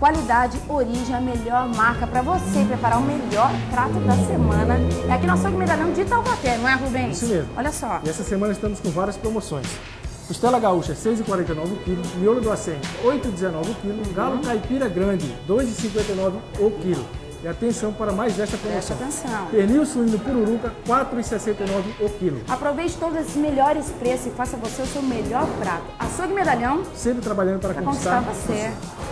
Qualidade, origem, a melhor marca para você preparar o melhor prato da semana. É aqui no Açougue Medalhão de Taubaté, não é, Rubens? Isso mesmo. Olha só. E essa semana estamos com várias promoções. Costela gaúcha, R$ 6,49 o quilo. Miolo do acém, R$ 8,19 o quilo. Galo caipira grande, R$ 2,59 o quilo. E atenção para mais esta promoção. Presta atenção. Pernil suíno pururuca, R$ 4,69 o quilo. Aproveite todos esses melhores preços e faça você o seu melhor prato. Açougue Medalhão, Sempre trabalhando para conquistar você.